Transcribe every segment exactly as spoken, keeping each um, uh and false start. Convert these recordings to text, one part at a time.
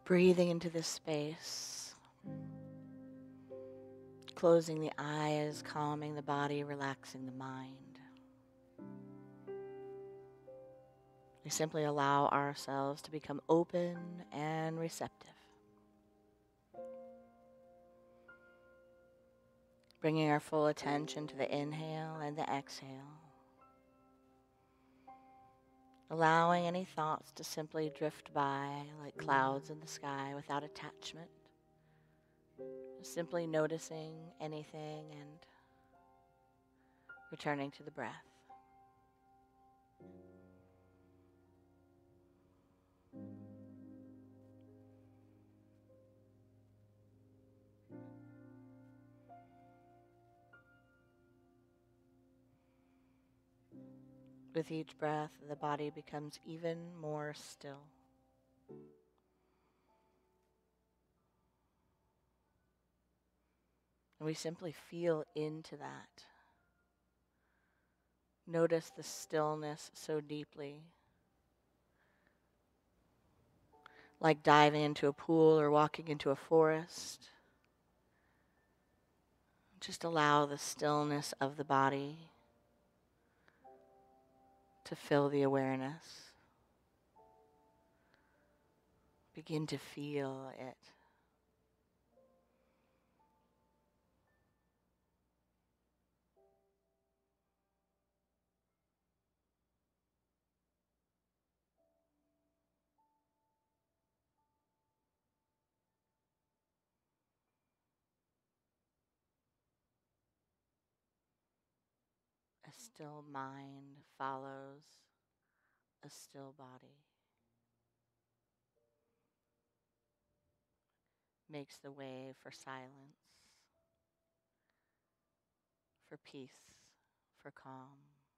Breathing into this space, closing the eyes, calming the body, relaxing the mind. We simply allow ourselves to become open and receptive. Bringing our full attention to the inhale and the exhale. Allowing any thoughts to simply drift by like clouds in the sky without attachment. Just simply noticing anything and returning to the breath. With each breath, the body becomes even more still. And we simply feel into that. Notice the stillness so deeply. Like diving into a pool or walking into a forest. Just allow the stillness of the body to fill the awareness. Begin to feel it. A still mind follows a still body. Makes the way for silence, for peace, for calm.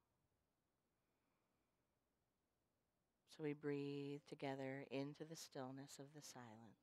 So we breathe together into the stillness of the silence.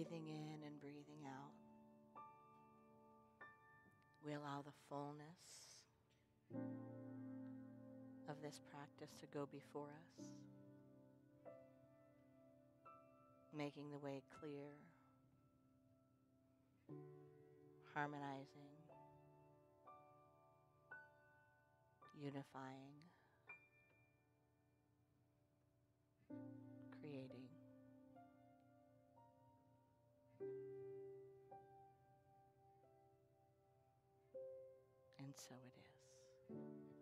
breathing in and breathing out, we allow the fullness of this practice to go before us, making the way clear, harmonizing, unifying, creating. And so it is.